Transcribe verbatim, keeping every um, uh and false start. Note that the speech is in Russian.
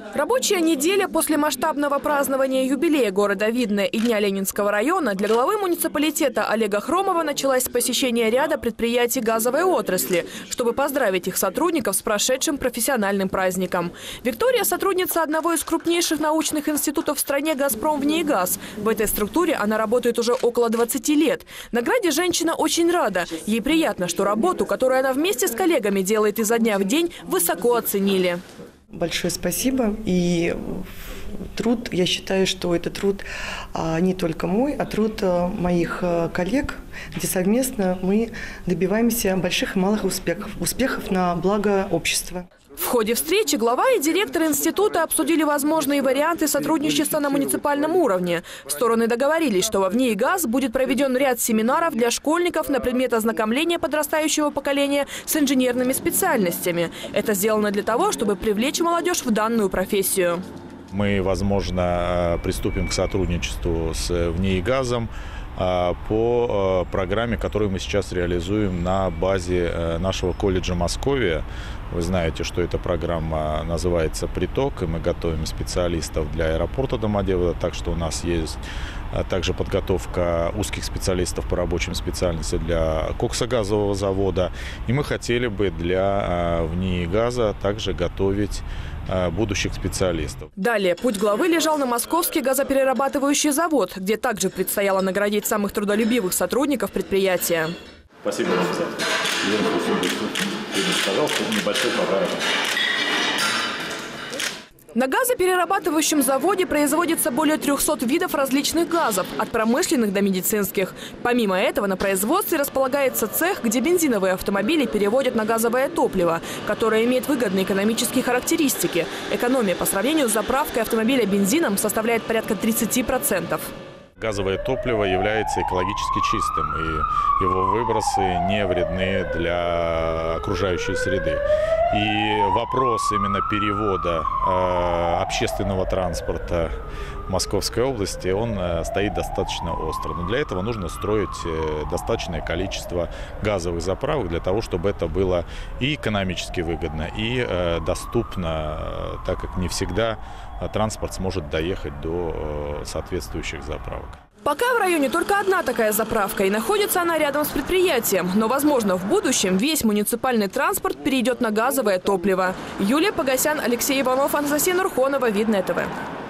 Рабочая неделя после масштабного празднования юбилея города Видное и Дня Ленинского района для главы муниципалитета Олега Хромова началась с посещения ряда предприятий газовой отрасли, чтобы поздравить их сотрудников с прошедшим профессиональным праздником. Виктория – сотрудница одного из крупнейших научных институтов в стране «Газпром Внеигаз». В этой структуре она работает уже около двадцати лет. Награде женщина очень рада. Ей приятно, что работу, которую она вместе с коллегами делает изо дня в день, высоко оценили. Большое спасибо. И труд, я считаю, что это труд не только мой, а труд моих коллег, где совместно мы добиваемся больших и малых успехов, успехов на благо общества. В ходе встречи глава и директор института обсудили возможные варианты сотрудничества на муниципальном уровне. Стороны договорились, что во Внеигаз будет проведен ряд семинаров для школьников на предмет ознакомления подрастающего поколения с инженерными специальностями. Это сделано для того, чтобы привлечь молодежь в данную профессию. Мы, возможно, приступим к сотрудничеству с Внеигазом по программе, которую мы сейчас реализуем на базе нашего колледжа Московия. Вы знаете, что эта программа называется «Приток», и мы готовим специалистов для аэропорта Домодедово, так что у нас есть также подготовка узких специалистов по рабочим специальностям для коксогазового завода. И мы хотели бы для Внеигаза также готовить будущих специалистов. Далее путь главы лежал на московский газоперерабатывающий завод, где также предстояло наградить самых трудолюбивых сотрудников предприятия. Спасибо вам за пожалуйста, небольшой подарок. На газоперерабатывающем заводе производится более трёхсот видов различных газов, от промышленных до медицинских. Помимо этого на производстве располагается цех, где бензиновые автомобили переводят на газовое топливо, которое имеет выгодные экономические характеристики. Экономия по сравнению с заправкой автомобиля бензином составляет порядка тридцати процентов. Газовое топливо является экологически чистым, и его выбросы не вредны для окружающей среды. И вопрос именно перевода э, общественного транспорта в Московской области, он э, стоит достаточно остро. Но для этого нужно строить э, достаточное количество газовых заправок, для того, чтобы это было и экономически выгодно, и э, доступно, э, так как не всегда э, транспорт сможет доехать до э, соответствующих заправок. Пока в районе только одна такая заправка, и находится она рядом с предприятием. Но, возможно, в будущем весь муниципальный транспорт перейдет на газовое топливо. Юлия Погосян, Алексей Иванов, Анастасия Нурхонова, Видное ТВ.